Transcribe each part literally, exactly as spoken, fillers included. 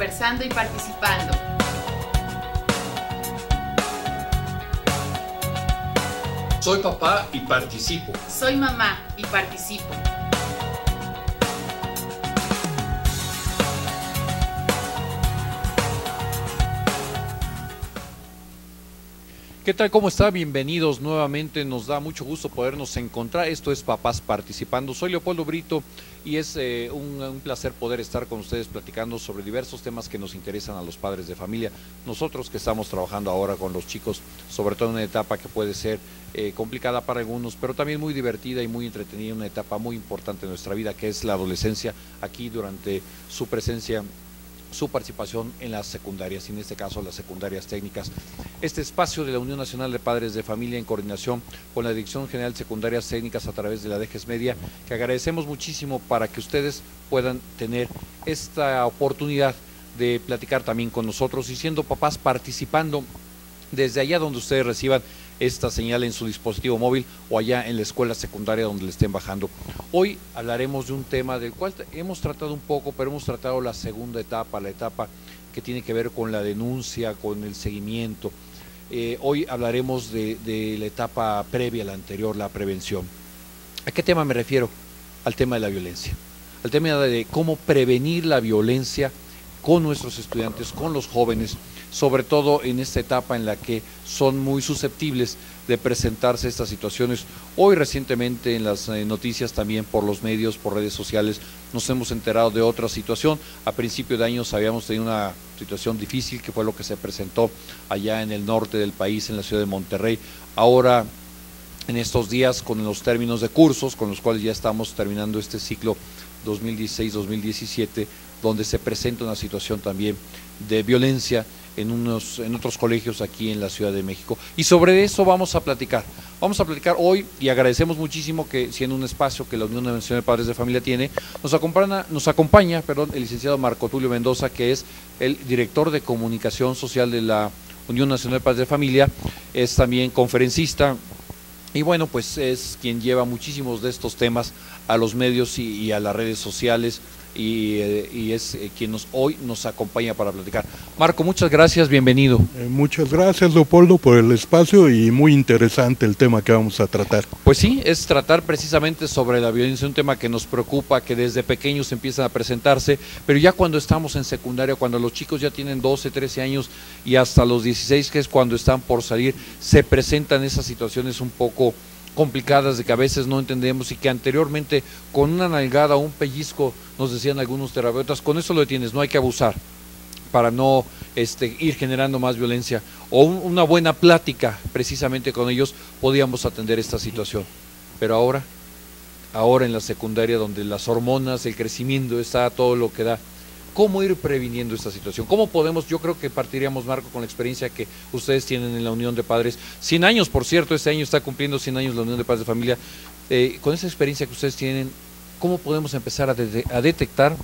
conversando y participando. Soy papá y participo. Soy mamá y participo. ¿Qué tal? ¿Cómo está? Bienvenidos nuevamente. Nos da mucho gusto podernos encontrar. Esto es Papás Participando. Soy Leopoldo Brito y es eh, un, un placer poder estar con ustedes platicando sobre diversos temas que nos interesan a los padres de familia. Nosotros que estamos trabajando ahora con los chicos, sobre todo en una etapa que puede ser eh, complicada para algunos, pero también muy divertida y muy entretenida, una etapa muy importante de nuestra vida, que es la adolescencia, aquí durante su presencia, su participación en las secundarias, y en este caso las secundarias técnicas. Este espacio de la Unión Nacional de Padres de Familia, en coordinación con la Dirección General de Secundarias Técnicas a través de la D G E S Media, que agradecemos muchísimo para que ustedes puedan tener esta oportunidad de platicar también con nosotros y siendo papás participando desde allá donde ustedes reciban esta señal en su dispositivo móvil o allá en la escuela secundaria donde le estén bajando. Hoy hablaremos de un tema del cual hemos tratado un poco, pero hemos tratado la segunda etapa, la etapa que tiene que ver con la denuncia, con el seguimiento. Eh, hoy hablaremos de, de la etapa previa a la anterior, la prevención. ¿A qué tema me refiero? Al tema de la violencia, al tema de cómo prevenir la violencia con nuestros estudiantes, con los jóvenes, sobre todo en esta etapa en la que son muy susceptibles de presentarse estas situaciones. Hoy recientemente en las eh, noticias, también por los medios, por redes sociales, nos hemos enterado de otra situación. A principio de años habíamos tenido una situación difícil, que fue lo que se presentó allá en el norte del país, en la ciudad de Monterrey. Ahora, en estos días, con los términos de cursos, con los cuales ya estamos terminando este ciclo dos mil dieciséis dos mil diecisiete, donde se presenta una situación también de violencia en unos en otros colegios aquí en la Ciudad de México, y sobre eso vamos a platicar vamos a platicar hoy, y agradecemos muchísimo que, siendo un espacio que la Unión Nacional de Padres de Familia tiene, nos acompaña, nos acompaña perdón, el licenciado Marco Tulio Mendoza, que es el director de comunicación social de la Unión Nacional de Padres de Familia, es también conferencista, y bueno, pues es quien lleva muchísimos de estos temas a los medios y, y a las redes sociales, y, eh, y es eh, quien nos, hoy nos acompaña para platicar. Marco, muchas gracias, bienvenido. Eh, muchas gracias, Leopoldo, por el espacio, y muy interesante el tema que vamos a tratar. Pues sí, es tratar precisamente sobre la violencia, un tema que nos preocupa, que desde pequeños empiezan a presentarse, pero ya cuando estamos en secundaria, cuando los chicos ya tienen doce, trece años y hasta los dieciséis, que es cuando están por salir, se presentan esas situaciones un poco complicadas, de que a veces no entendemos, y que anteriormente con una nalgada o un pellizco, nos decían algunos terapeutas, con eso lo detienes, no hay que abusar para no este, ir generando más violencia, o un, una buena plática precisamente con ellos podíamos atender esta situación. Pero ahora, ahora en la secundaria, donde las hormonas, el crecimiento está a todo lo que da, ¿cómo ir previniendo esta situación? ¿Cómo podemos? Yo creo que partiríamos, Marco, con la experiencia que ustedes tienen en la Unión de Padres, cien años, por cierto, este año está cumpliendo cien años la Unión de Padres de Familia, eh, con esa experiencia que ustedes tienen, ¿cómo podemos empezar a, de a detectar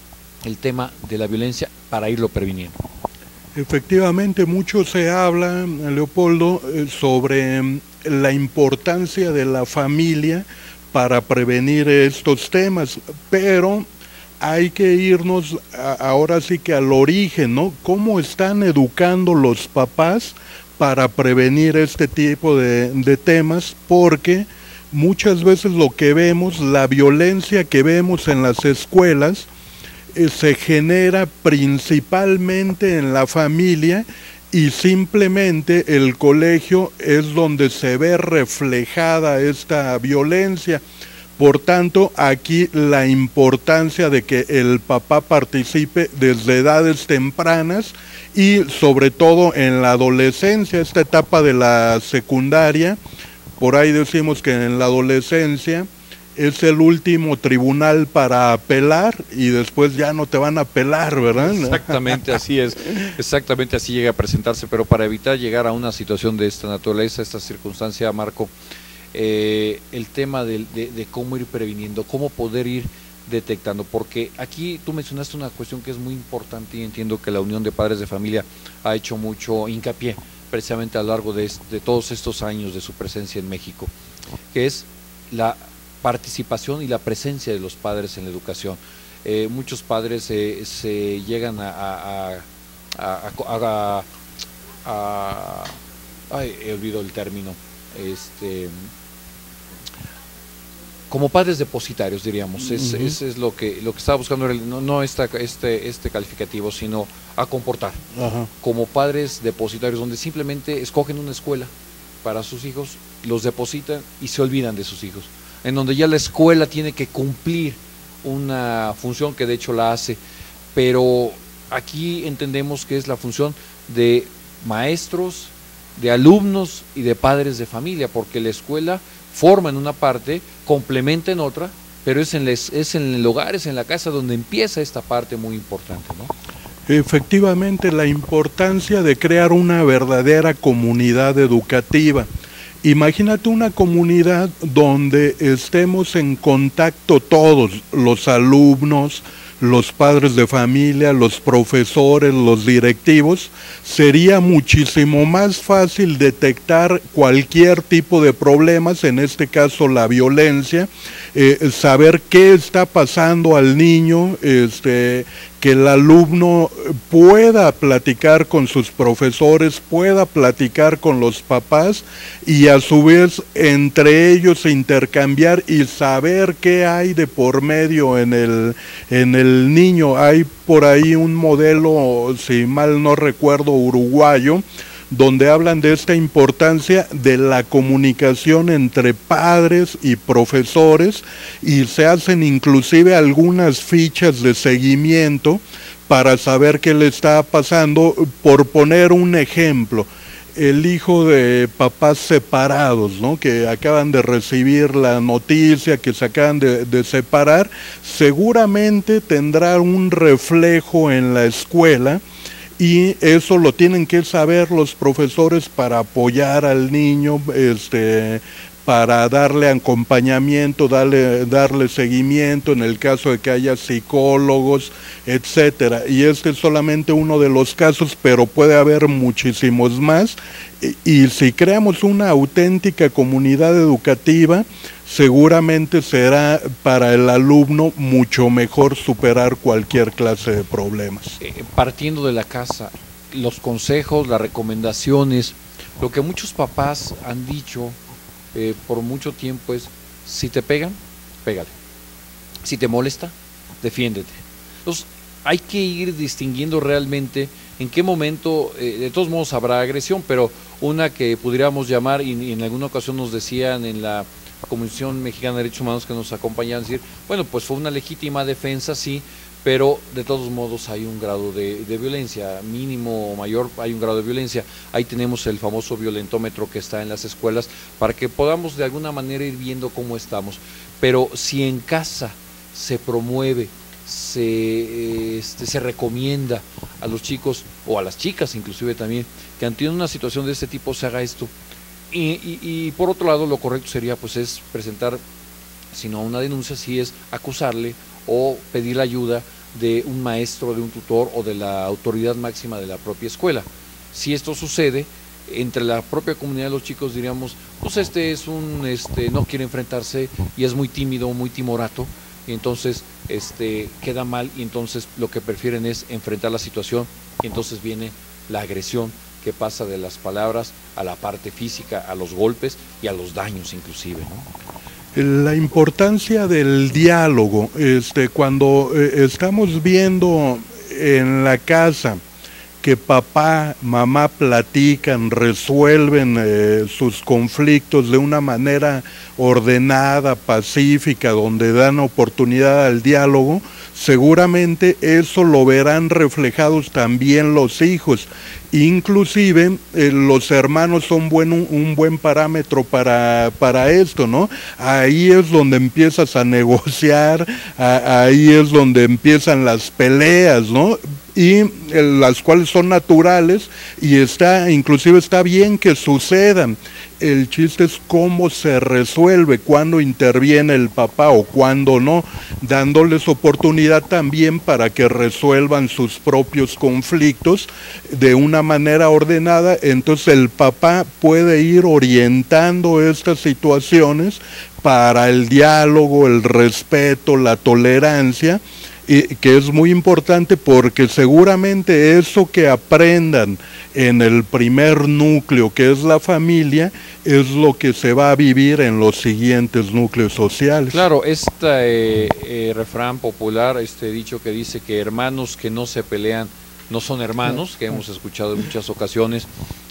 el tema de la violencia para irlo previniendo? Efectivamente, mucho se habla, Leopoldo, sobre la importancia de la familia para prevenir estos temas, pero hay que irnos a, ahora sí que al origen, ¿no? ¿Cómo están educando los papás para prevenir este tipo de, de temas? Porque muchas veces lo que vemos, la violencia que vemos en las escuelas, eh, se genera principalmente en la familia, y simplemente el colegio es donde se ve reflejada esta violencia. Por tanto, aquí la importancia de que el papá participe desde edades tempranas, y sobre todo en la adolescencia, esta etapa de la secundaria. Por ahí decimos que en la adolescencia es el último tribunal para apelar, y después ya no te van a apelar, ¿verdad? Exactamente así es, exactamente así llega a presentarse, pero para evitar llegar a una situación de esta naturaleza, esta circunstancia, Marco, Eh, el tema de, de, de cómo ir previniendo, cómo poder ir detectando, porque aquí tú mencionaste una cuestión que es muy importante, y entiendo que la Unión de Padres de Familia ha hecho mucho hincapié precisamente a lo largo de, de todos estos años de su presencia en México, que es la participación y la presencia de los padres en la educación. eh, muchos padres eh, se llegan a, a, a, a, a, a, a ay, he olvidado el término, este, como padres depositarios, diríamos, es, uh-huh. es, es lo que lo que estaba buscando, no, no esta, este, este calificativo, sino a comportar, uh-huh. como padres depositarios, donde simplemente escogen una escuela para sus hijos, los depositan y se olvidan de sus hijos, en donde ya la escuela tiene que cumplir una función que de hecho la hace, pero aquí entendemos que es la función de maestros, de alumnos y de padres de familia, porque la escuela forma en una parte, complementa en otra, pero es en, les, es en el hogar, es en la casa donde empieza esta parte muy importante, ¿no? Efectivamente, la importancia de crear una verdadera comunidad educativa. Imagínate una comunidad donde estemos en contacto todos, los alumnos, los padres de familia, los profesores, los directivos. Sería muchísimo más fácil detectar cualquier tipo de problemas, en este caso la violencia, eh, saber qué está pasando al niño, este, que el alumno pueda platicar con sus profesores, pueda platicar con los papás y a su vez entre ellos intercambiar y saber qué hay de por medio en el, en el niño. Hay por ahí un modelo, si mal no recuerdo, uruguayo, donde hablan de esta importancia de la comunicación entre padres y profesores y se hacen inclusive algunas fichas de seguimiento para saber qué le está pasando. Por poner un ejemplo, el hijo de papás separados, ¿no?, que acaban de recibir la noticia que se acaban de, de separar, seguramente tendrá un reflejo en la escuela. Y eso lo tienen que saber los profesores para apoyar al niño, este, para darle acompañamiento, darle, darle seguimiento en el caso de que haya psicólogos, etcétera. Y este es solamente uno de los casos, pero puede haber muchísimos más. Y, y si creamos una auténtica comunidad educativa, seguramente será para el alumno mucho mejor superar cualquier clase de problemas. Eh, partiendo de la casa, los consejos, las recomendaciones, lo que muchos papás han dicho eh, por mucho tiempo es: si te pegan, pégale; si te molesta, defiéndete. Entonces hay que ir distinguiendo realmente en qué momento, eh, de todos modos habrá agresión, pero una que pudiéramos llamar, y, y en alguna ocasión nos decían en la Comisión Mexicana de Derechos Humanos que nos acompañaban, decir, bueno, pues fue una legítima defensa, sí, pero de todos modos hay un grado de, de violencia, mínimo o mayor, hay un grado de violencia. Ahí tenemos el famoso violentómetro que está en las escuelas para que podamos de alguna manera ir viendo cómo estamos. Pero si en casa se promueve, se, este, se recomienda a los chicos o a las chicas inclusive también que ante una situación de este tipo se haga esto. Y, y, y por otro lado, lo correcto sería pues es presentar, si no una denuncia, si es acusarle o pedir la ayuda de un maestro, de un tutor o de la autoridad máxima de la propia escuela. Si esto sucede, entre la propia comunidad de los chicos diríamos, pues este es un, este, no quiere enfrentarse y es muy tímido, muy timorato, y entonces este, queda mal, y entonces lo que prefieren es enfrentar la situación, y entonces viene la agresión, que pasa de las palabras a la parte física, a los golpes y a los daños inclusive, ¿no? La importancia del diálogo, este, cuando eh, estamos viendo en la casa que papá, mamá platican, resuelven eh, sus conflictos de una manera ordenada, pacífica, donde dan oportunidad al diálogo, seguramente eso lo verán reflejados también los hijos. Inclusive eh, los hermanos son buen, un, un buen parámetro para, para esto, ¿no? Ahí es donde empiezas a negociar, a, ahí es donde empiezan las peleas, ¿no? Y eh, las cuales son naturales y está, inclusive está bien que sucedan. El chiste es cómo se resuelve, cuándo interviene el papá o cuándo no, dándoles oportunidad también para que resuelvan sus propios conflictos de una manera ordenada. Entonces el papá puede ir orientando estas situaciones para el diálogo, el respeto, la tolerancia, y que es muy importante porque seguramente eso que aprendan en el primer núcleo, que es la familia, es lo que se va a vivir en los siguientes núcleos sociales. Claro, este eh, eh, refrán popular, este dicho que dice que hermanos que no se pelean no son hermanos, que hemos escuchado en muchas ocasiones,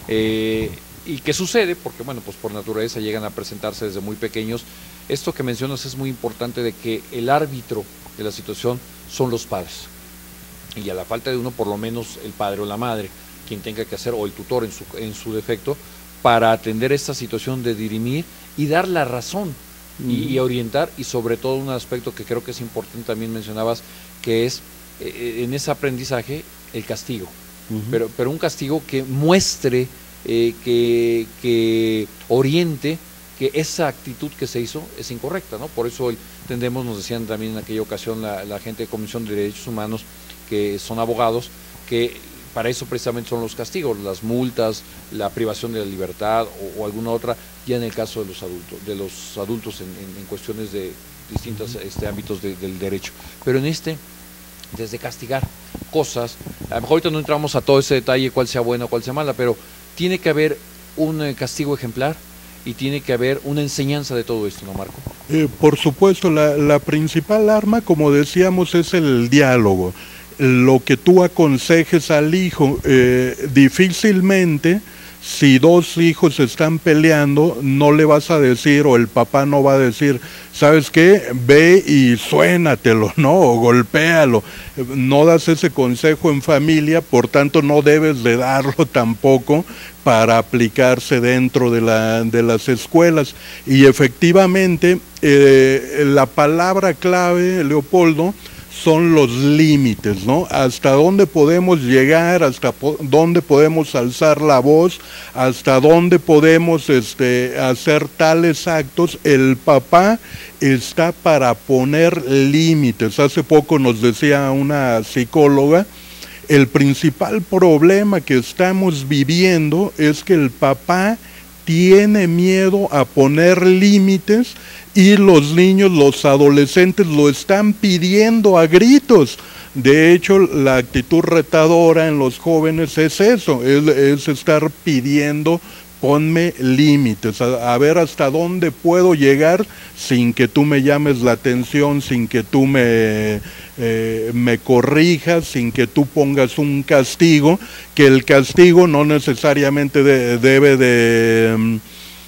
eh, y que sucede porque, bueno, pues por naturaleza llegan a presentarse desde muy pequeños. Esto que mencionas es muy importante, de que el árbitro de la situación son los padres, y a la falta de uno, por lo menos el padre o la madre, quien tenga que hacer, o el tutor en su, en su defecto, para atender esta situación de dirimir y dar la razón mm. y, y orientar, y sobre todo un aspecto que creo que es importante, también mencionabas, que es eh, en ese aprendizaje el castigo, uh-huh. pero, pero un castigo que muestre, eh, que, que oriente que esa actitud que se hizo es incorrecta, ¿no? Por eso entendemos, nos decían también en aquella ocasión la, la gente de Comisión de Derechos Humanos, que son abogados, que para eso precisamente son los castigos, las multas, la privación de la libertad o, o alguna otra, ya en el caso de los adultos, de los adultos en, en, en cuestiones de distintos este, ámbitos de, del derecho. Pero en este, desde castigar cosas, a lo mejor ahorita no entramos a todo ese detalle, cuál sea buena o cuál sea mala, pero tiene que haber un eh, castigo ejemplar y tiene que haber una enseñanza de todo esto, ¿no, Marco? Eh, por supuesto, la, la principal arma, como decíamos, es el diálogo. Lo que tú aconsejes al hijo, eh, difícilmente, si dos hijos están peleando, no le vas a decir, o el papá no va a decir, ¿sabes qué? Ve y suénatelo, ¿no? O golpéalo. No das ese consejo en familia, por tanto no debes de darlo tampoco para aplicarse dentro de, la, de las escuelas. Y efectivamente, eh, la palabra clave, Leopoldo, son los límites, ¿no? Hasta dónde podemos llegar, hasta po dónde podemos alzar la voz, hasta dónde podemos este, hacer tales actos. El papá está para poner límites. Hace poco nos decía una psicóloga, el principal problema que estamos viviendo es que el papá tiene miedo a poner límites y los niños, los adolescentes lo están pidiendo a gritos. De hecho, la actitud retadora en los jóvenes es eso, es, es estar pidiendo, ponme límites, a, a ver hasta dónde puedo llegar sin que tú me llames la atención, sin que tú me, eh, me corrijas, sin que tú pongas un castigo, que el castigo no necesariamente de, debe de...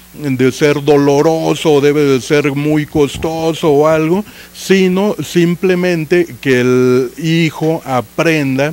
de ser doloroso, debe de ser muy costoso o algo, sino simplemente que el hijo aprenda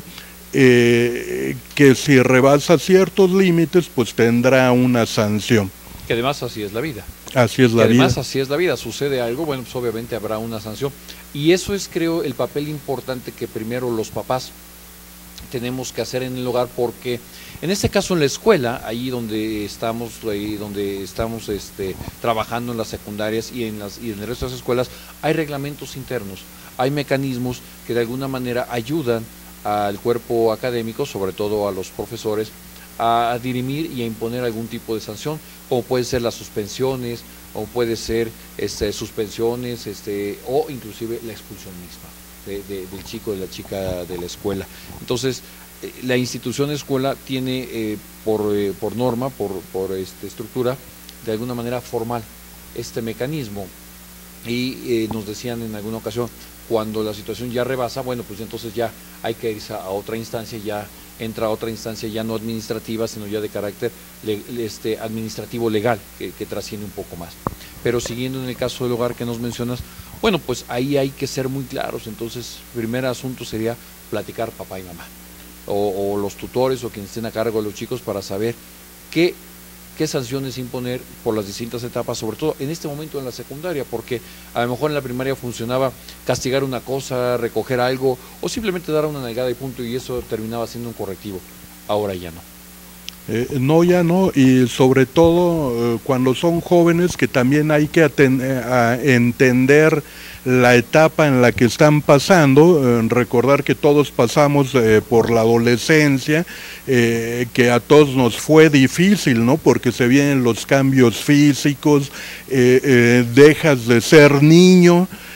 eh, que si rebasa ciertos límites, pues tendrá una sanción. Que además así es la vida. Así es la que además vida. así es la vida, sucede algo, bueno, pues obviamente habrá una sanción. Y eso es, creo, el papel importante que primero los papás tenemos que hacer en el hogar, porque en este caso en la escuela, ahí donde estamos, ahí donde estamos este, trabajando en las secundarias y en, las, y en el resto de las escuelas, hay reglamentos internos, hay mecanismos que de alguna manera ayudan al cuerpo académico, sobre todo a los profesores, a dirimir y a imponer algún tipo de sanción, como puede ser las suspensiones, o puede ser este, suspensiones, este, o inclusive la expulsión misma de, de, del chico, de la chica de la escuela. Entonces, eh, la institución escuela tiene eh, por, eh, por norma, por, por este, estructura, de alguna manera formal, este mecanismo. Y eh, nos decían en alguna ocasión, cuando la situación ya rebasa, bueno, pues entonces ya hay que irse a otra instancia, ya entra a otra instancia ya no administrativa, sino ya de carácter le, este, administrativo legal, que, que trasciende un poco más. Pero siguiendo en el caso del hogar que nos mencionas, bueno, pues ahí hay que ser muy claros. Entonces, primer asunto sería platicar papá y mamá, o, o los tutores o quienes estén a cargo de los chicos, para saber qué, qué sanciones imponer por las distintas etapas, sobre todo en este momento en la secundaria, porque a lo mejor en la primaria funcionaba castigar una cosa, recoger algo, o simplemente dar una nalgada y punto, y eso terminaba siendo un correctivo. Ahora ya no. Eh, no, ya no, y sobre todo eh, cuando son jóvenes, que también hay que a entender la etapa en la que están pasando, eh, recordar que todos pasamos eh, por la adolescencia, eh, que a todos nos fue difícil, ¿no? Porque se vienen los cambios físicos, eh, eh, dejas de ser niño,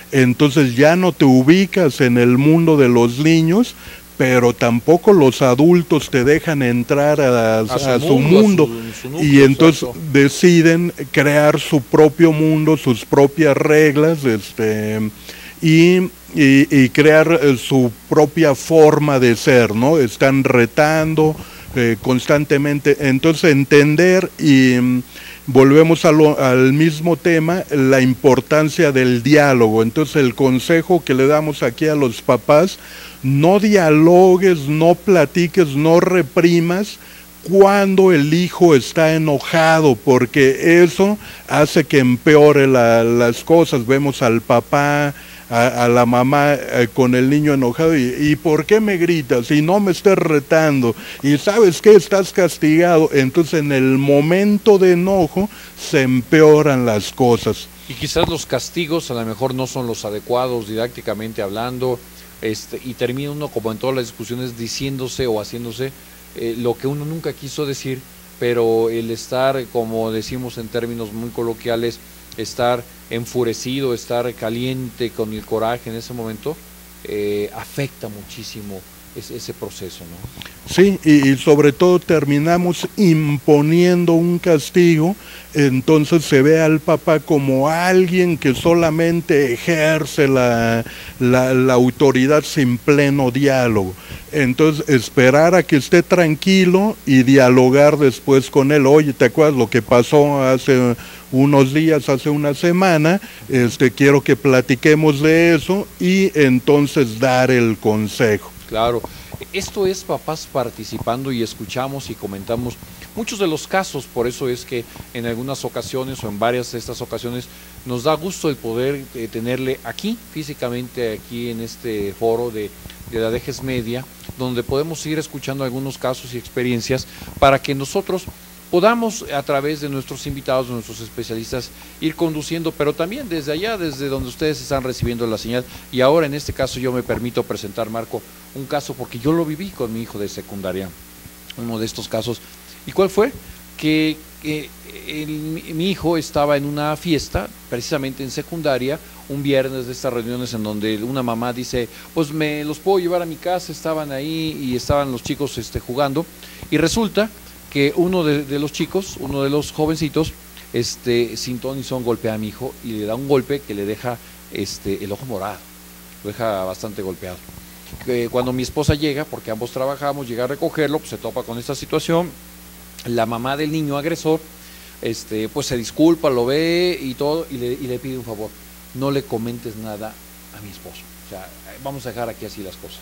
entonces ya no te ubicas en el mundo de los niños, pero tampoco los adultos te dejan entrar a, a, su, a su mundo, mundo. A su, su núcleo, y entonces exacto. deciden crear su propio mundo, sus propias reglas, este, y, y, y crear su propia forma de ser, ¿no? Están retando eh, constantemente, entonces entender y volvemos a lo, al mismo tema, la importancia del diálogo. Entonces el consejo que le damos aquí a los papás: no dialogues, no platiques, no reprimas cuando el hijo está enojado, porque eso hace que empeore la, las cosas. Vemos al papá, a, a la mamá eh, con el niño enojado, y, y ¿por qué me gritas? Y no me estés retando, y ¿sabes qué? Estás castigado. Entonces en el momento de enojo se empeoran las cosas. Y quizás los castigos a lo mejor no son los adecuados didácticamente hablando, este, y termina uno, como en todas las discusiones, diciéndose o haciéndose eh, lo que uno nunca quiso decir, pero el estar, como decimos en términos muy coloquiales, estar enfurecido, estar caliente con el coraje en ese momento, eh, afecta muchísimo ese, ese proceso, ¿no? Sí, y, y sobre todo terminamos imponiendo un castigo, entonces se ve al papá como alguien que solamente ejerce la, la, la autoridad sin pleno diálogo. Entonces esperar a que esté tranquilo y dialogar después con él. Oye, ¿te acuerdas lo que pasó hace unos días, hace una semana? Este, quiero que platiquemos de eso, y entonces dar el consejo. Claro, esto es Papás Participando, y escuchamos y comentamos muchos de los casos. Por eso es que en algunas ocasiones, o en varias de estas ocasiones, nos da gusto el poder eh, tenerle aquí, físicamente aquí en este foro de, de la Dejes Media, donde podemos ir escuchando algunos casos y experiencias para que nosotros podamos, a través de nuestros invitados, de nuestros especialistas, ir conduciendo, pero también desde allá, desde donde ustedes están recibiendo la señal. Y ahora, en este caso, yo me permito presentar, Marco, un caso, porque yo lo viví con mi hijo de secundaria, uno de estos casos. ¿Y cuál fue? Que, que el, mi hijo estaba en una fiesta, precisamente en secundaria, un viernes de estas reuniones en donde una mamá dice, pues me los puedo llevar a mi casa, estaban ahí y estaban los chicos este, jugando, y resulta que uno de, de los chicos, uno de los jovencitos, este, sin ton ni son, golpea a mi hijo y le da un golpe que le deja este, el ojo morado, lo deja bastante golpeado. Eh, cuando mi esposa llega, porque ambos trabajamos, llega a recogerlo, pues se topa con esta situación. La mamá del niño agresor, este, pues se disculpa, lo ve y todo, y le, y le pide un favor: no le comentes nada a mi esposo, o sea, vamos a dejar aquí así las cosas.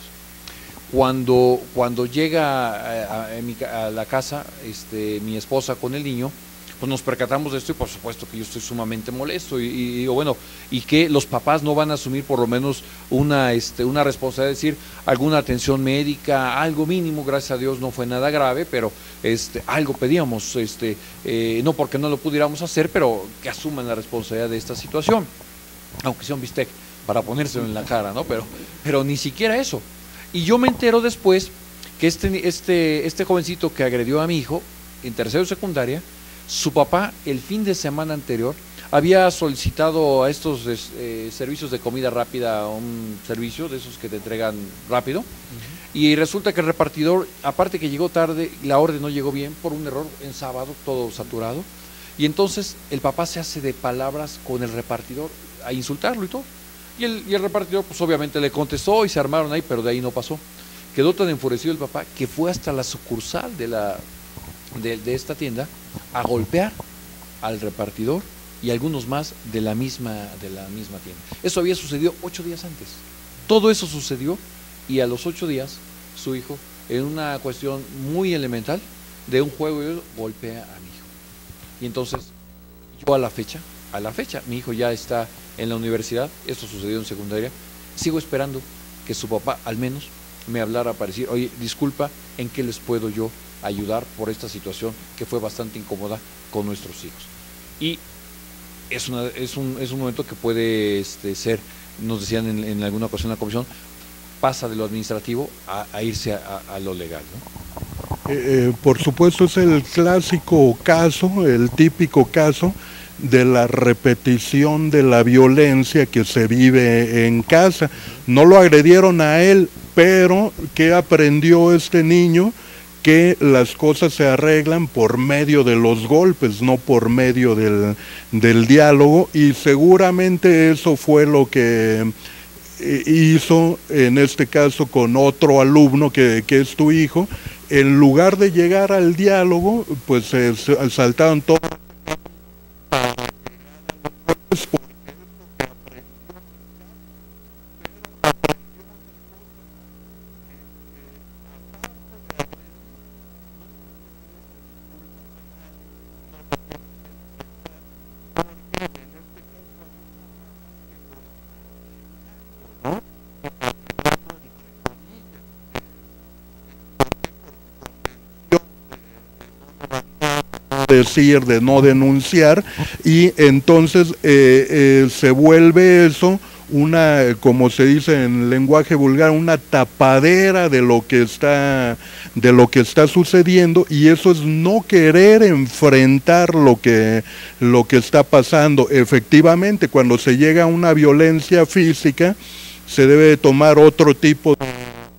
Cuando, cuando llega a, a, a, mi, a la casa este, mi esposa con el niño, pues nos percatamos de esto, y por supuesto que yo estoy sumamente molesto, y, y digo, bueno, y que los papás no van a asumir por lo menos una, este, una responsabilidad, es decir, alguna atención médica, algo mínimo. Gracias a Dios no fue nada grave, pero este, algo pedíamos, este, eh, no porque no lo pudiéramos hacer, pero que asuman la responsabilidad de esta situación, aunque sea un bistec para ponérselo en la cara, ¿no? Pero, pero ni siquiera eso. Y yo me entero después que este, este, este jovencito que agredió a mi hijo en tercero de secundaria, su papá el fin de semana anterior había solicitado a estos eh, servicios de comida rápida, un servicio de esos que te entregan rápido, uh-huh. Y resulta que el repartidor, aparte que llegó tarde, la orden no llegó bien por un error en sábado, todo saturado, y entonces el papá se hace de palabras con el repartidor a insultarlo y todo. Y el, y el repartidor pues obviamente le contestó y se armaron ahí, pero de ahí no pasó. Quedó tan enfurecido el papá que fue hasta la sucursal de, la, de, de esta tienda a golpear al repartidor y algunos más de la misma, de la misma tienda. Eso había sucedido ocho días antes. Todo eso sucedió, y a los ocho días su hijo, en una cuestión muy elemental de un juego, golpea a mi hijo. Y entonces yo a la fecha, a la fecha, mi hijo ya está en la universidad, esto sucedió en secundaria, sigo esperando que su papá al menos me hablara para decir, oye, disculpa, ¿en qué les puedo yo ayudar por esta situación que fue bastante incómoda con nuestros hijos? Y es, una, es, un, es un momento que puede este, ser, nos decían en, en alguna ocasión en la comisión, pasa de lo administrativo a, a irse a, a, a lo legal, ¿no? Eh, eh, por supuesto es el clásico caso, el típico caso de la repetición de la violencia que se vive en casa. No lo agredieron a él, pero ¿qué aprendió este niño? Que las cosas se arreglan por medio de los golpes, no por medio del, del diálogo, y seguramente eso fue lo que hizo en este caso con otro alumno que, que es tu hijo. En lugar de llegar al diálogo, pues se saltaron todos. Decir, de no denunciar, y entonces eh, eh, se vuelve eso una, como se dice en lenguaje vulgar, una tapadera de lo que está de lo que está sucediendo, y eso es no querer enfrentar lo que lo que está pasando. Efectivamente, cuando se llega a una violencia física, se debe tomar otro tipo de,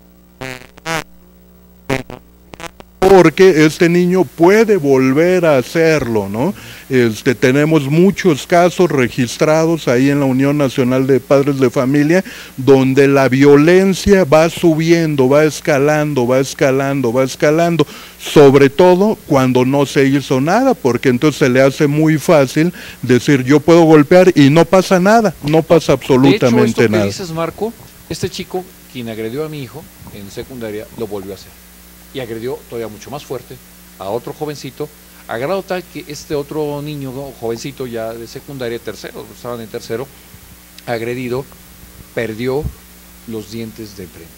porque este niño puede volver a hacerlo, ¿no? Este, tenemos muchos casos registrados ahí en la Unión Nacional de Padres de Familia, donde la violencia va subiendo, va escalando, va escalando, va escalando, sobre todo cuando no se hizo nada, porque entonces se le hace muy fácil decir yo puedo golpear y no pasa nada, no pasa absolutamente de hecho, esto nada. Que dices, Marco, este chico, quien agredió a mi hijo en secundaria, lo volvió a hacer. Y agredió todavía mucho más fuerte a otro jovencito, a grado tal que este otro niño, jovencito ya de secundaria, tercero, estaban en tercero, agredido, perdió los dientes de enfrente.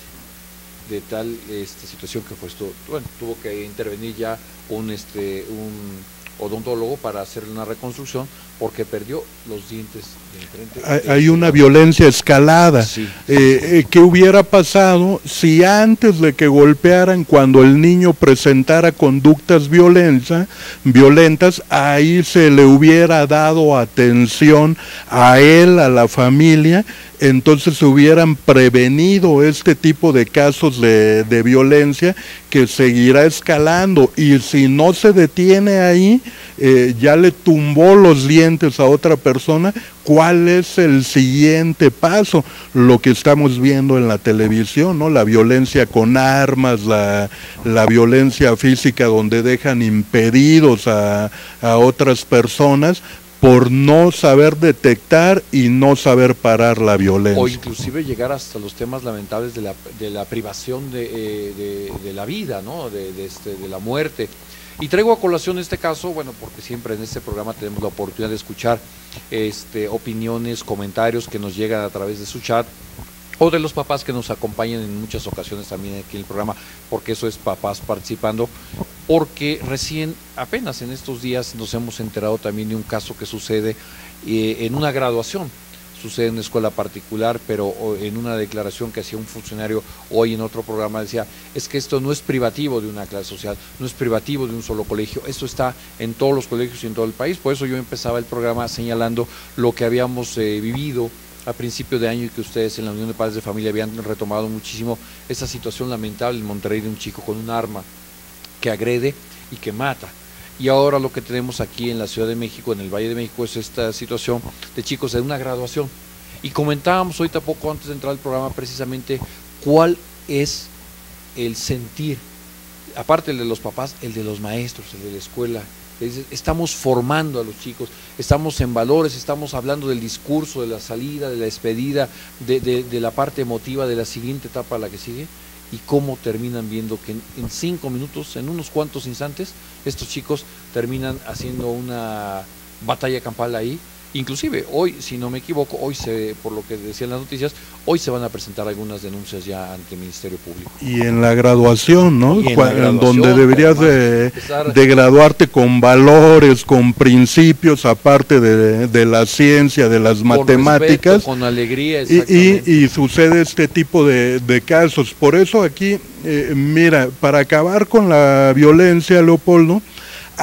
De tal esta situación que fue esto, bueno, tuvo que intervenir ya un, este, un odontólogo para hacerle una reconstrucción, porque perdió los dientes de enfrente. Hay, hay una violencia escalada. Sí. Eh, eh, ¿Qué hubiera pasado si antes de que golpearan, cuando el niño presentara conductas violentas, violentas, ahí se le hubiera dado atención a él, a la familia? Entonces se hubieran prevenido este tipo de casos de, de violencia que seguirá escalando, y si no se detiene ahí, eh, ya le tumbó los dientes a otra persona. ¿Cuál es el siguiente paso? Lo que estamos viendo en la televisión, ¿no? La violencia con armas, la, la violencia física donde dejan impedidos a, a otras personas por no saber detectar y no saber parar la violencia. O inclusive llegar hasta los temas lamentables de la, de la privación de, eh, de, de la vida, ¿no? de, de, este, de la muerte. Y traigo a colación este caso, bueno, porque siempre en este programa tenemos la oportunidad de escuchar este, opiniones, comentarios que nos llegan a través de su chat, o de los papás que nos acompañan en muchas ocasiones también aquí en el programa, porque eso es Papás Participando, porque recién, apenas en estos días, nos hemos enterado también de un caso que sucede eh, en una graduación. Sucede en una escuela particular, pero en una declaración que hacía un funcionario hoy en otro programa decía, es que esto no es privativo de una clase social, no es privativo de un solo colegio, esto está en todos los colegios y en todo el país. Por eso yo empezaba el programa señalando lo que habíamos eh, vivido a principio de año, y que ustedes en la Unión de Padres de Familia habían retomado muchísimo esa situación lamentable en Monterrey de un chico con un arma que agrede y que mata. Y ahora lo que tenemos aquí en la Ciudad de México, en el Valle de México, es esta situación de chicos de una graduación. Y comentábamos ahorita poco antes de entrar al programa precisamente cuál es el sentir, aparte el de los papás, el de los maestros, el de la escuela. Estamos formando a los chicos, estamos en valores, estamos hablando del discurso, de la salida, de la despedida, de, de, de la parte emotiva, de la siguiente etapa a la que sigue, y cómo terminan viendo que en, en cinco minutos, en unos cuantos instantes, estos chicos terminan haciendo una batalla campal ahí. Inclusive hoy, si no me equivoco, hoy se, por lo que decían las noticias, hoy se van a presentar algunas denuncias ya ante el Ministerio Público. Y en la graduación, ¿no? En la graduación, donde deberías de, empezar... de graduarte con valores, con principios, aparte de, de la ciencia, de las con matemáticas. Respeto, con alegría, exactamente. Y, y, y sucede este tipo de, de casos. Por eso aquí, eh, mira, para acabar con la violencia, Leopoldo, a,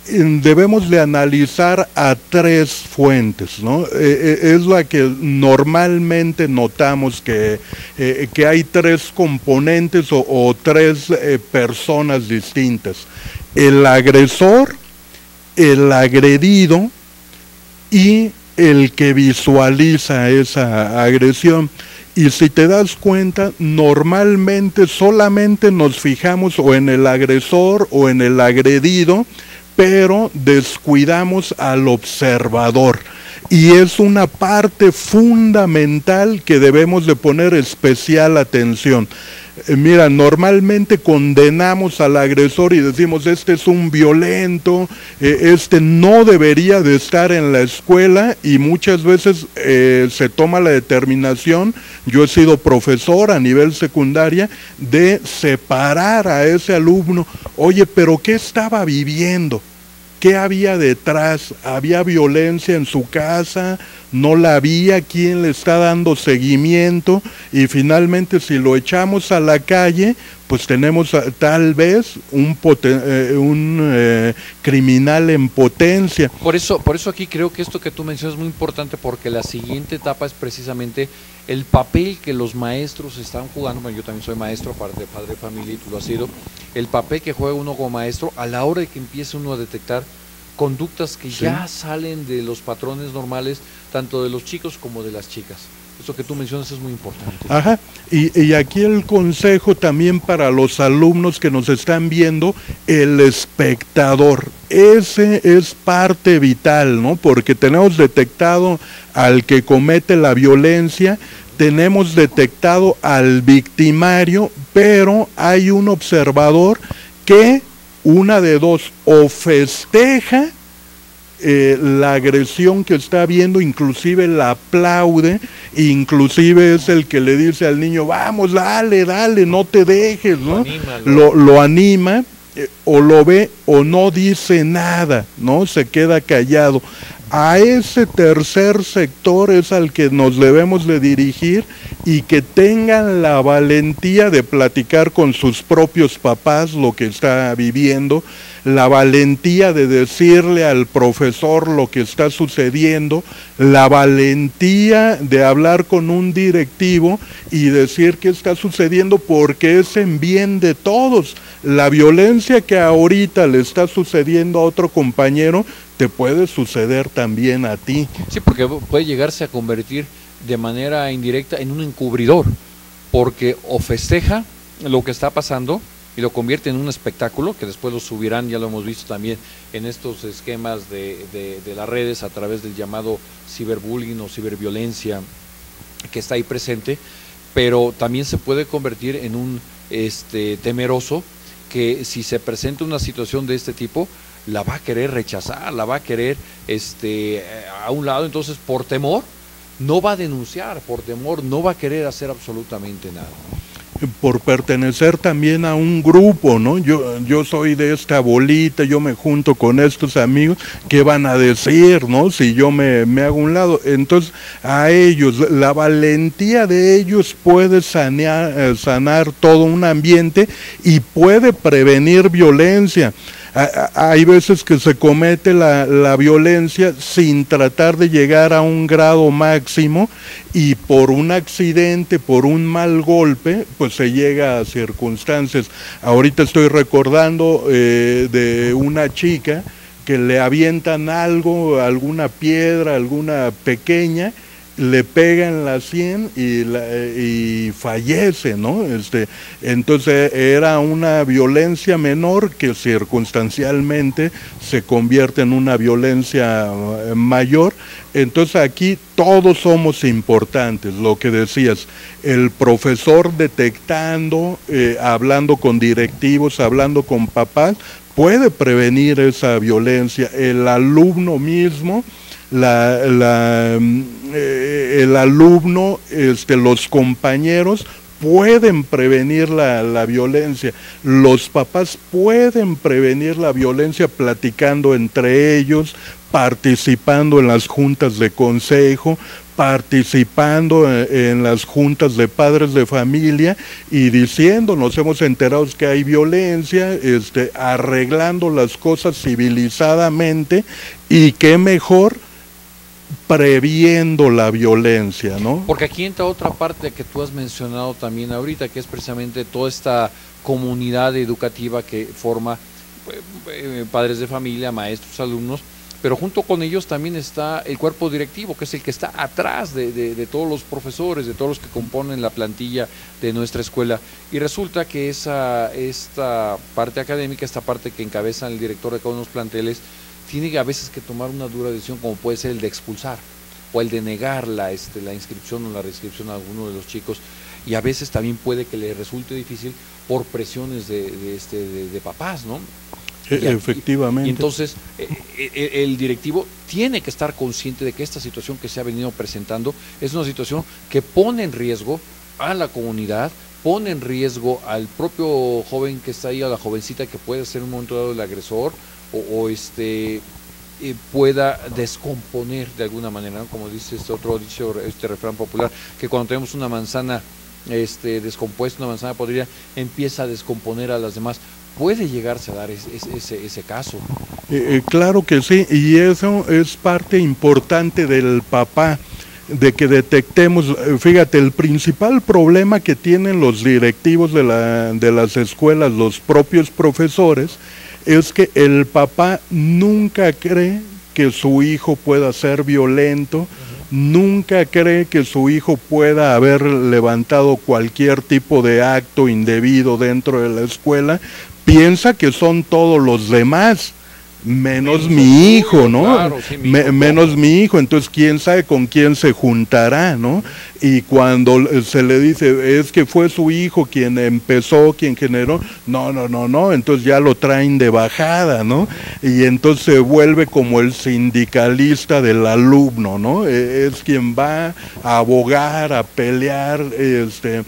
debemos de analizar a tres fuentes, ¿no? Eh, es la que normalmente notamos que, eh, que hay tres componentes o, o tres eh, personas distintas. El agresor, el agredido y el que visualiza esa agresión. Y si te das cuenta, normalmente solamente nos fijamos o en el agresor o en el agredido, pero descuidamos al observador. Y es una parte fundamental que debemos de poner especial atención. Eh, mira, normalmente condenamos al agresor y decimos, este es un violento, eh, este no debería de estar en la escuela, y muchas veces eh, se toma la determinación, yo he sido profesor a nivel secundaria, de separar a ese alumno. Oye, pero ¿qué estaba viviendo? ¿Qué había detrás? ¿Había violencia en su casa? ¿No la había? ¿Quién le está dando seguimiento? Y finalmente, si lo echamos a la calle, pues tenemos a, tal vez un, poten, eh, un eh, criminal en potencia. Por eso, por eso aquí creo que esto que tú mencionas es muy importante, porque la siguiente etapa es precisamente el papel que los maestros están jugando. Bueno, yo también soy maestro, aparte de padre de familia, y tú lo has sido. El papel que juega uno como maestro a la hora de que empiece uno a detectar conductas que sí. ya salen de los patrones normales, tanto de los chicos como de las chicas. Eso que tú mencionas es muy importante. Ajá, y, y aquí el consejo también para los alumnos que nos están viendo, el espectador. Ese es parte vital, ¿no? Porque tenemos detectado al que comete la violencia, tenemos detectado al victimario, pero hay un observador que, una de dos, o festeja eh, la agresión que está viendo, inclusive la aplaude, inclusive es el que le dice al niño, vamos, dale, dale, no te dejes, ¿no? Lo, lo anima, eh, o lo ve o no dice nada, ¿no? Se queda callado. A ese tercer sector es al que nos debemos de dirigir, y que tengan la valentía de platicar con sus propios papás lo que está viviendo, la valentía de decirle al profesor lo que está sucediendo, la valentía de hablar con un directivo y decir qué está sucediendo, porque es en bien de todos. La violencia que ahorita le está sucediendo a otro compañero te puede suceder también a ti. Sí, porque puede llegarse a convertir de manera indirecta en un encubridor, porque o festeja lo que está pasando y lo convierte en un espectáculo, que después lo subirán, ya lo hemos visto también en estos esquemas de, de, de las redes, a través del llamado ciberbullying o ciberviolencia que está ahí presente, pero también se puede convertir en un este, temeroso, que si se presenta una situación de este tipo, la va a querer rechazar, la va a querer este, a un lado. Entonces, por temor, no va a denunciar, por temor, no va a querer hacer absolutamente nada, ¿no? Por pertenecer también a un grupo, ¿no? Yo, yo soy de esta bolita, yo me junto con estos amigos, ¿qué van a decir, no? Si yo me, me hago un lado. Entonces, a ellos, la valentía de ellos puede sanear, sanar todo un ambiente y puede prevenir violencia. Hay veces que se comete la, la violencia sin tratar de llegar a un grado máximo, y por un accidente, por un mal golpe, pues se llega a circunstancias. Ahorita estoy recordando eh, de una chica que le avientan algo, alguna piedra, alguna pequeña, le pega en la sien y, la, y fallece, ¿no? Este, entonces era una violencia menor que circunstancialmente se convierte en una violencia mayor. Entonces aquí todos somos importantes, lo que decías, el profesor detectando, eh, hablando con directivos, hablando con papás, puede prevenir esa violencia. El alumno mismo, La, la, eh, el alumno, este, los compañeros pueden prevenir la, la violencia, los papás pueden prevenir la violencia platicando entre ellos, participando en las juntas de consejo, participando en las juntas de padres de familia y diciendo, nos hemos enterado que hay violencia, este, arreglando las cosas civilizadamente, y qué mejor previendo la violencia, ¿no? Porque aquí entra otra parte que tú has mencionado también ahorita, que es precisamente toda esta comunidad educativa que forma eh, padres de familia, maestros, alumnos, pero junto con ellos también está el cuerpo directivo, que es el que está atrás de, de, de todos los profesores, de todos los que componen la plantilla de nuestra escuela. Y resulta que esa esta parte académica, esta parte que encabeza el director de cada uno de los planteles, tiene a veces que tomar una dura decisión, como puede ser el de expulsar o el de negar la, este, la inscripción o la reinscripción a alguno de los chicos, y a veces también puede que le resulte difícil por presiones de, de, este, de, de papás, ¿no? Y, Efectivamente. Y entonces eh, el directivo tiene que estar consciente de que esta situación que se ha venido presentando es una situación que pone en riesgo a la comunidad, pone en riesgo al propio joven que está ahí, a la jovencita que puede ser en un momento dado el agresor, o, o este eh, pueda descomponer de alguna manera, ¿no? Como dice este otro dicho, este refrán popular, que cuando tenemos una manzana este, descompuesta, una manzana podrida, empieza a descomponer a las demás. Puede llegarse a dar ese, ese, ese caso. Eh, eh, claro que sí, y eso es parte importante del papá, de que detectemos. Fíjate, el principal problema que tienen los directivos de, la, de las escuelas, los propios profesores, es que el papá nunca cree que su hijo pueda ser violento, uh-huh. Nunca cree que su hijo pueda haber levantado cualquier tipo de acto indebido dentro de la escuela. Piensa que son todos los demás, menos, menos mi hijo, ¿no? Claro, sí, mi Me, hijo, menos mi hijo, entonces quién sabe con quién se juntará, ¿no? Y cuando se le dice, es que fue su hijo quien empezó, quien generó, no, no, no, no, entonces ya lo traen de bajada, ¿no? Y entonces se vuelve como el sindicalista del alumno, ¿no? Es quien va a abogar, a pelear, este,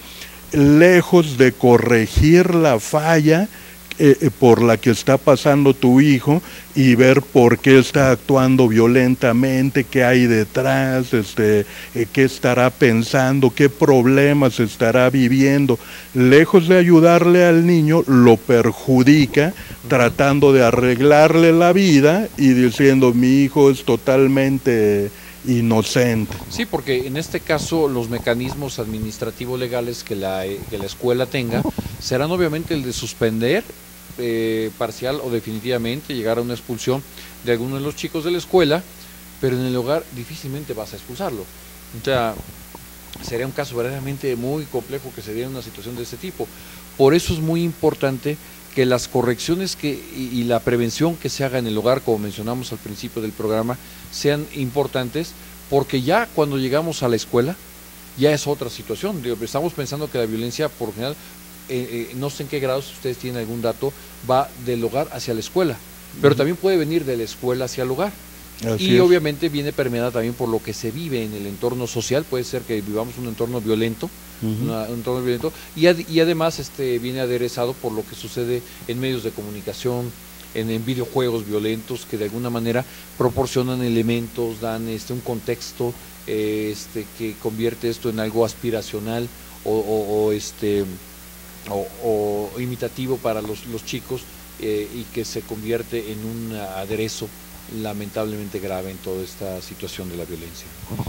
lejos de corregir la falla Eh, por la que está pasando tu hijo y ver por qué está actuando violentamente, qué hay detrás, este, eh, qué estará pensando, qué problemas estará viviendo. Lejos de ayudarle al niño, lo perjudica, tratando de arreglarle la vida y diciendo, mi hijo es totalmente inocente. Sí, porque en este caso los mecanismos administrativos legales que la, que la escuela tenga serán obviamente el de suspender eh, parcial o definitivamente, llegar a una expulsión de alguno de los chicos de la escuela, pero en el hogar difícilmente vas a expulsarlo. O sea, sería un caso verdaderamente muy complejo que se diera una situación de este tipo. Por eso es muy importante que las correcciones que y, y la prevención que se haga en el hogar, como mencionamos al principio del programa, sean importantes, porque ya cuando llegamos a la escuela ya es otra situación. Estamos pensando que la violencia por lo general, eh, eh, no sé en qué grado, si ustedes tienen algún dato, va del hogar hacia la escuela, pero también puede venir de la escuela hacia el hogar. Así y es. Obviamente viene permeada también por lo que se vive en el entorno social. Puede ser que vivamos un entorno violento, uh-huh. una, un entorno violento y, ad, y además este viene aderezado por lo que sucede en medios de comunicación, en, en videojuegos violentos que de alguna manera proporcionan elementos, dan este un contexto eh, este que convierte esto en algo aspiracional o, o, o este o, o imitativo para los, los chicos eh, y que se convierte en un aderezo lamentablemente grave en toda esta situación de la violencia.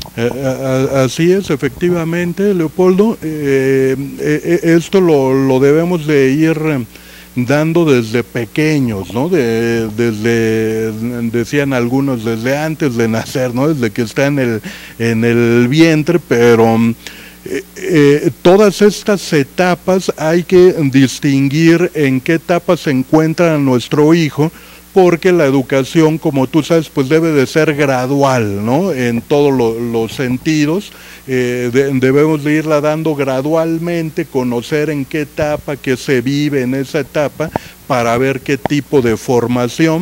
Eh, así es, efectivamente, Leopoldo. Eh, eh, esto lo, lo debemos de ir dando desde pequeños, ¿no? De, desde, decían algunos, desde antes de nacer, ¿no? Desde que está en el, en el vientre, pero eh, eh, todas estas etapas hay que distinguir en qué etapa se encuentra nuestro hijo, porque la educación, como tú sabes, pues debe de ser gradual, ¿no? En todos lo, los sentidos, eh, de, debemos de irla dando gradualmente, conocer en qué etapa, qué se vive en esa etapa, para ver qué tipo de formación,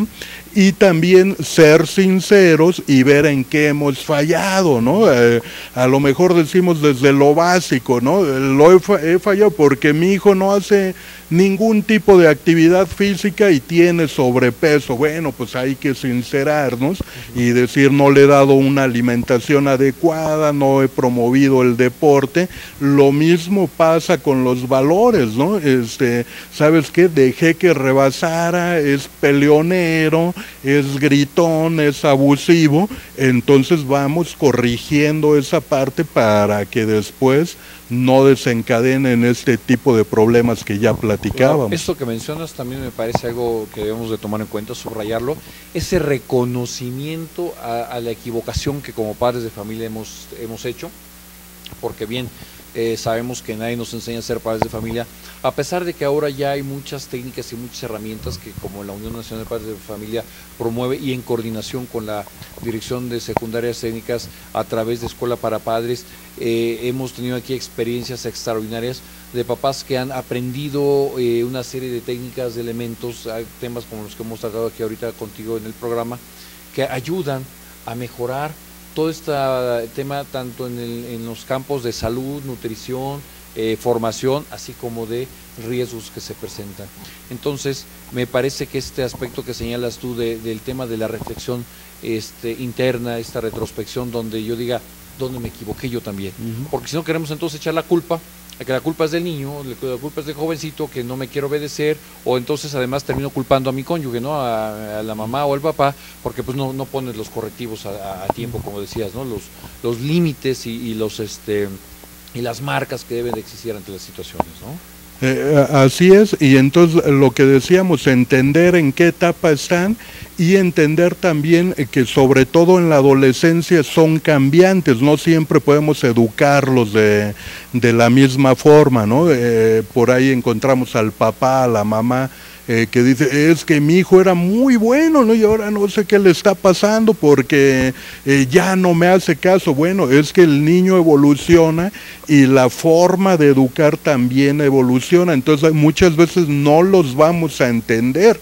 y también ser sinceros y ver en qué hemos fallado, ¿no? Eh, a lo mejor decimos desde lo básico, ¿no? Lo he, fa he fallado porque mi hijo no hace ningún tipo de actividad física y tiene sobrepeso. Bueno, pues hay que sincerarnos y decir, no le he dado una alimentación adecuada, no he promovido el deporte. Lo mismo pasa con los valores, ¿no? Este, ¿sabes qué? Dejé que rebasara, es peleonero, es gritón, es abusivo, entonces vamos corrigiendo esa parte para que después no desencadenen este tipo de problemas que ya platicábamos. Esto que mencionas también me parece algo que debemos de tomar en cuenta, subrayarlo, ese reconocimiento a, a la equivocación que como padres de familia hemos, hemos hecho, porque bien, eh, sabemos que nadie nos enseña a ser padres de familia, a pesar de que ahora ya hay muchas técnicas y muchas herramientas que como la Unión Nacional de Padres de Familia promueve y en coordinación con la Dirección de Secundarias Técnicas a través de Escuela para Padres, eh, hemos tenido aquí experiencias extraordinarias de papás que han aprendido eh, una serie de técnicas, de elementos, temas como los que hemos tratado aquí ahorita contigo en el programa, que ayudan a mejorar todo este tema tanto en, el, en los campos de salud, nutrición, eh, formación, así como de riesgos que se presentan. Entonces, me parece que este aspecto que señalas tú de, del tema de la reflexión este, interna, esta retrospección donde yo diga, ¿dónde me equivoqué yo también? Uh-huh. Porque si no queremos entonces echar la culpa, que la culpa es del niño, la culpa es del jovencito que no me quiere obedecer, o entonces además termino culpando a mi cónyuge, ¿no? A, a la mamá o al papá, porque pues no, no pones los correctivos a, a tiempo, como decías, ¿no? Los, los límites y, y los este y las marcas que deben de existir ante las situaciones, ¿no? Eh, así es, y entonces lo que decíamos, entender en qué etapa están y entender también que sobre todo en la adolescencia son cambiantes, no siempre podemos educarlos de, de la misma forma, ¿no? Eh, por ahí encontramos al papá, a la mamá, Eh, que dice, es que mi hijo era muy bueno, ¿no? Y ahora no sé qué le está pasando porque eh, ya no me hace caso. Bueno, es que el niño evoluciona y la forma de educar también evoluciona, entonces muchas veces no los vamos a entender.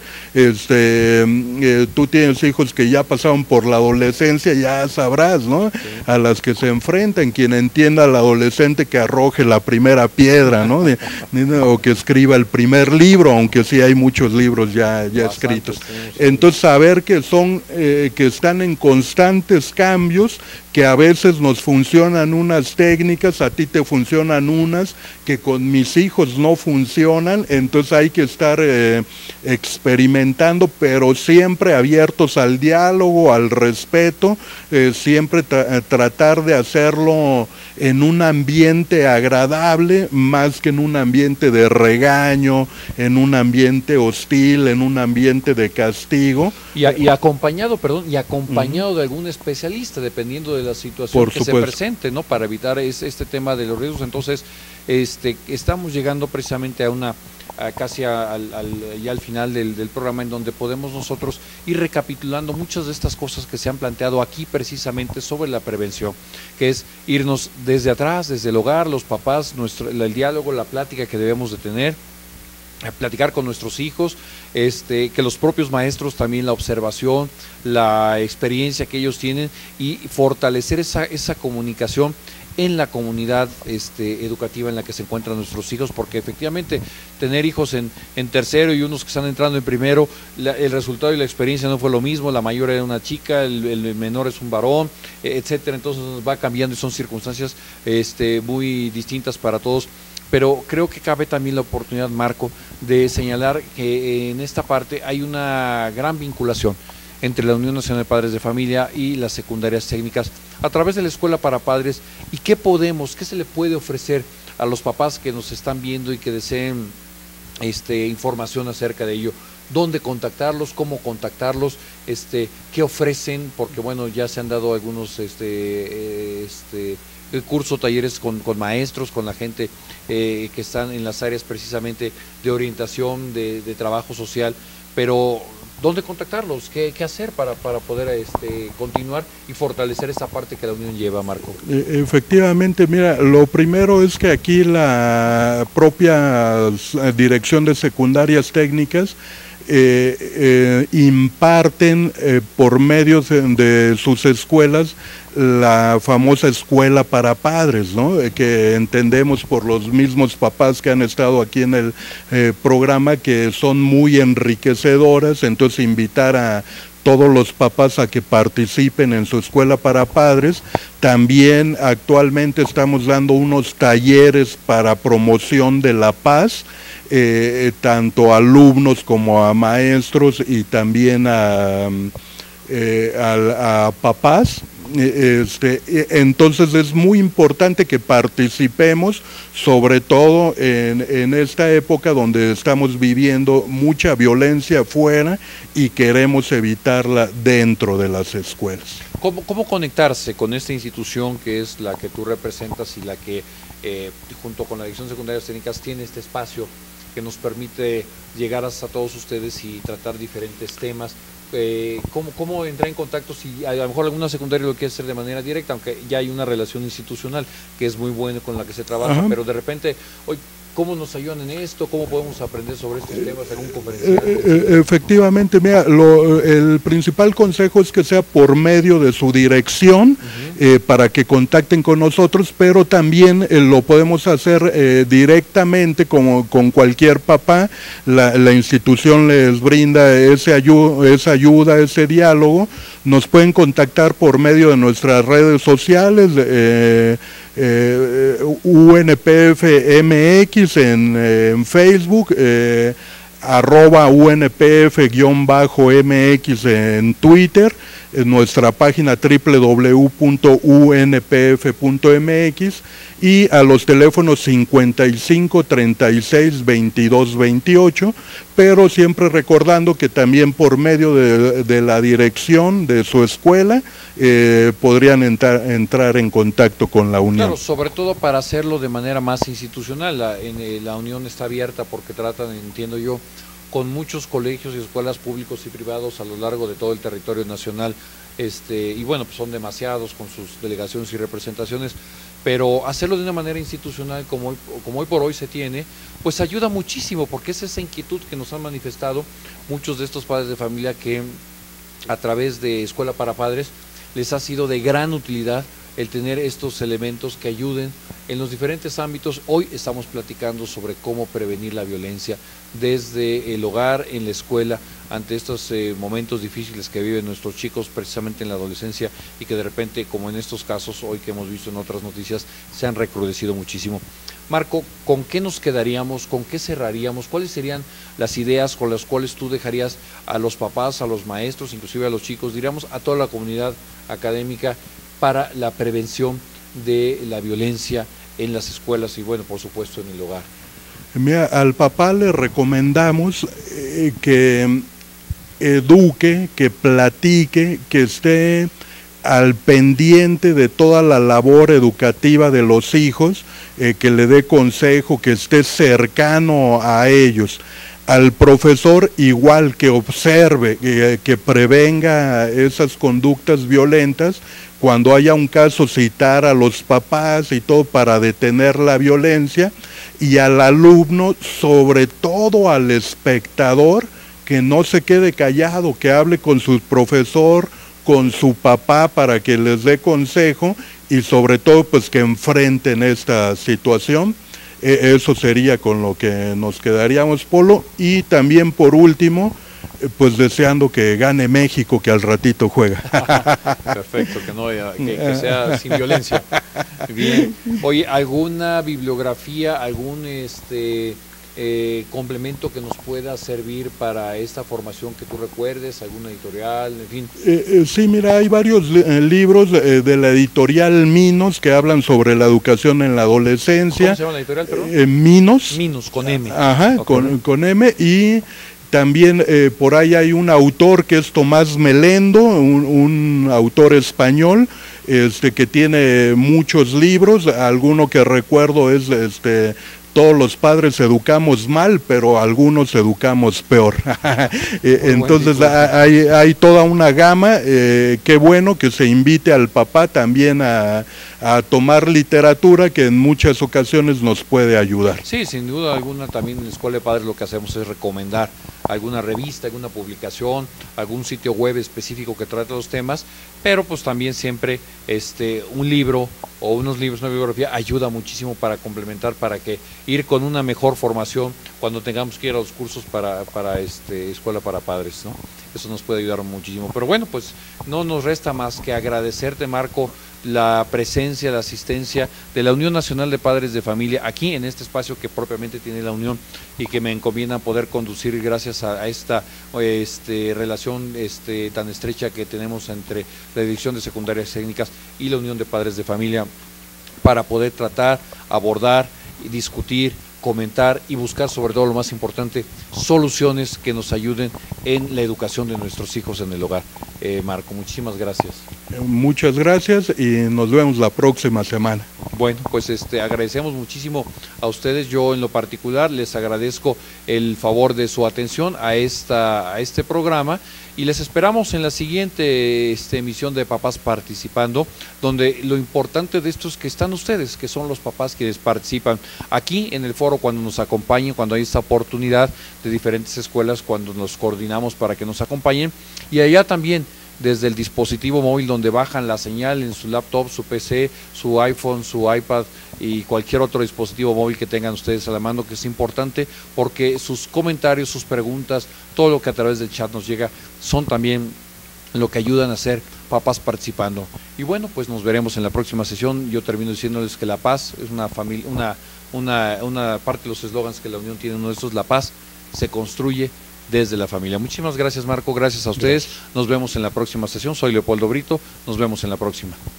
Este, eh, tú tienes hijos que ya pasaron por la adolescencia, ya sabrás, ¿no? Sí. A las que se enfrentan, quien entienda al adolescente que arroje la primera piedra, ¿no? De, de, o que escriba el primer libro, aunque sí hay muchos libros ya, ya escritos. Entonces saber que son, eh, que están en constantes cambios, que a veces nos funcionan unas técnicas, a ti te funcionan unas, que con mis hijos no funcionan, entonces hay que estar eh, experimentando, pero siempre abiertos al diálogo, al respeto, eh, siempre tra tratar de hacerlo en un ambiente agradable, más que en un ambiente de regaño, en un ambiente hostil, en un ambiente de castigo. Y, a, y acompañado, perdón, y acompañado uh-huh. de algún especialista, dependiendo de la situación Por que supuesto. se presente, ¿no? Para evitar es, este tema de los riesgos. Entonces, este, estamos llegando precisamente a una, a casi a, al, al, ya al final del, del programa, en donde podemos nosotros ir recapitulando muchas de estas cosas que se han planteado aquí precisamente sobre la prevención, que es irnos desde atrás, desde el hogar, los papás, nuestro, el diálogo, la plática que debemos de tener, a platicar con nuestros hijos, este, que los propios maestros también la observación, la experiencia que ellos tienen y fortalecer esa, esa comunicación en la comunidad este, educativa en la que se encuentran nuestros hijos, porque efectivamente tener hijos en, en tercero y unos que están entrando en primero, la, el resultado y la experiencia no fue lo mismo, la mayor era una chica, el, el menor es un varón, etcétera, entonces va cambiando y son circunstancias este, muy distintas para todos. Pero creo que cabe también la oportunidad, Marco, de señalar que en esta parte hay una gran vinculación entre la Unión Nacional de Padres de Familia y las secundarias técnicas a través de la Escuela para Padres. ¿Y qué podemos, qué se le puede ofrecer a los papás que nos están viendo y que deseen este, información acerca de ello? ¿Dónde contactarlos? ¿Cómo contactarlos? Este, ¿qué ofrecen? Porque bueno, ya se han dado algunos este, este, el curso, talleres con, con maestros, con la gente eh, que están en las áreas precisamente de orientación, de, de trabajo social, pero ¿dónde contactarlos? ¿Qué, qué hacer para, para poder este, continuar y fortalecer esa parte que la Unión lleva, Marco? Efectivamente, mira, lo primero es que aquí la propia Dirección de Secundarias Técnicas eh, eh, imparten eh, por medio de sus escuelas la famosa escuela para padres, ¿no? Eh, que entendemos por los mismos papás que han estado aquí en el eh, programa que son muy enriquecedoras. Entonces invitar a todos los papás a que participen en su escuela para padres. También actualmente estamos dando unos talleres para promoción de la paz, eh, tanto a alumnos como a maestros y también a, eh, a, a papás. Este, entonces es muy importante que participemos, sobre todo en, en esta época donde estamos viviendo mucha violencia afuera y queremos evitarla dentro de las escuelas. ¿Cómo, cómo conectarse con esta institución que es la que tú representas y la que eh, junto con la Dirección Secundarias Técnicas tiene este espacio que nos permite llegar hasta todos ustedes y tratar diferentes temas? Eh, ¿cómo, ¿Cómo entrar en contacto si a lo mejor alguna secundaria lo quiere hacer de manera directa, aunque ya hay una relación institucional que es muy buena con la que se trabaja? Ajá. Pero de repente, hoy, ¿cómo nos ayudan en esto? ¿Cómo podemos aprender sobre estos temas? ¿Algún conferenciante? Eh, eh, efectivamente, mira, lo, el principal consejo es que sea por medio de su dirección, uh-huh. eh, para que contacten con nosotros, pero también eh, lo podemos hacer eh, directamente como con cualquier papá. La, la institución les brinda ese ayu esa ayuda, ese diálogo. Nos pueden contactar por medio de nuestras redes sociales, eh, eh, U N P F M X en, eh, en Facebook, eh, arroba U N P F M X en Twitter, en nuestra página doble u doble u doble u punto u n p f punto m x y a los teléfonos cincuenta y cinco, treinta y seis, veintidós, veintiocho, pero siempre recordando que también por medio de, de la dirección de su escuela eh, podrían entrar, entrar en contacto con la Unión. Claro, sobre todo para hacerlo de manera más institucional. La, en, eh, la Unión está abierta porque tratan, entiendo yo, con muchos colegios y escuelas públicos y privados a lo largo de todo el territorio nacional, este, y bueno, pues son demasiados con sus delegaciones y representaciones, pero hacerlo de una manera institucional como hoy, como hoy por hoy se tiene, pues ayuda muchísimo, porque es esa inquietud que nos han manifestado muchos de estos padres de familia que a través de Escuela para Padres les ha sido de gran utilidad el tener estos elementos que ayuden en los diferentes ámbitos. Hoy estamos platicando sobre cómo prevenir la violencia desde el hogar, en la escuela, ante estos eh, momentos difíciles que viven nuestros chicos precisamente en la adolescencia y que de repente, como en estos casos hoy que hemos visto en otras noticias, se han recrudecido muchísimo. Marco, ¿con qué nos quedaríamos? ¿Con qué cerraríamos? ¿Cuáles serían las ideas con las cuales tú dejarías a los papás, a los maestros, inclusive a los chicos, diríamos a toda la comunidad académica para la prevención de la violencia en las escuelas y bueno, por supuesto en el hogar? Mira, al papá le recomendamos eh, que eduque, que platique, que esté al pendiente de toda la labor educativa de los hijos, eh, que le dé consejo, que esté cercano a ellos. Al profesor igual, que observe, que, que prevenga esas conductas violentas. Cuando haya un caso, citar a los papás y todo para detener la violencia. Y al alumno, sobre todo al espectador, que no se quede callado, que hable con su profesor, con su papá para que les dé consejo y sobre todo pues que enfrenten esta situación. Eh, eso sería con lo que nos quedaríamos, Polo. Y también por último, eh, pues deseando que gane México, que al ratito juega. Perfecto, que, no, que, que sea sin violencia. Bien. Oye, ¿alguna bibliografía, algún este eh, complemento que nos pueda servir para esta formación que tú recuerdes, alguna editorial, en fin? Eh, eh, sí, mira, hay varios li eh, libros eh, de la editorial Minos que hablan sobre la educación en la adolescencia. ¿Cómo se llama la editorial, perdón? Eh, Minos. Minos, con M. Ajá, okay. con, con M. Y también eh, por ahí hay un autor que es Tomás Melendo, un, un autor español, este que tiene muchos libros. Alguno que recuerdo es este Todos los padres educamos mal, pero algunos educamos peor. Entonces hay, hay toda una gama. Eh, qué bueno que se invite al papá también a, a tomar literatura, que en muchas ocasiones nos puede ayudar. Sí, sin duda alguna. También en la Escuela de Padres lo que hacemos es recomendar alguna revista, alguna publicación, algún sitio web específico que trate los temas, pero pues también siempre este un libro o unos libros, una bibliografía ayuda muchísimo para complementar, para que ir con una mejor formación cuando tengamos que ir a los cursos para, para este escuela para padres, ¿no? Eso nos puede ayudar muchísimo. Pero bueno, pues no nos resta más que agradecerte, Marco, la presencia, la asistencia de la Unión Nacional de Padres de Familia aquí en este espacio que propiamente tiene la Unión y que me encomiendan poder conducir gracias a, a esta este, relación este, tan estrecha que tenemos entre la Dirección de Secundarias Técnicas y la Unión de Padres de Familia para poder tratar, abordar y discutir, comentar y buscar, sobre todo lo más importante, soluciones que nos ayuden en la educación de nuestros hijos en el hogar. Eh, Marco, muchísimas gracias. Muchas gracias y nos vemos la próxima semana. Bueno, pues este agradecemos muchísimo a ustedes. Yo en lo particular les agradezco el favor de su atención a esta a este programa y les esperamos en la siguiente este, emisión de Papás Participando, donde lo importante de esto es que están ustedes, que son los papás quienes participan aquí en el foro cuando nos acompañen, cuando hay esta oportunidad de diferentes escuelas, cuando nos coordinamos para que nos acompañen, y allá también desde el dispositivo móvil donde bajan la señal en su laptop, su P C, su iPhone, su iPad y cualquier otro dispositivo móvil que tengan ustedes a la mano, que es importante porque sus comentarios, sus preguntas, todo lo que a través del chat nos llega son también lo que ayudan a ser papás participando. Y bueno, pues nos veremos en la próxima sesión. Yo termino diciéndoles que la paz es una familia, una, una, una parte de los eslogans que la Unión tiene, uno de estos, la paz se construye desde la familia. Muchísimas gracias, Marco, gracias a ustedes. Nos vemos en la próxima sesión. Soy Leopoldo Brito, nos vemos en la próxima.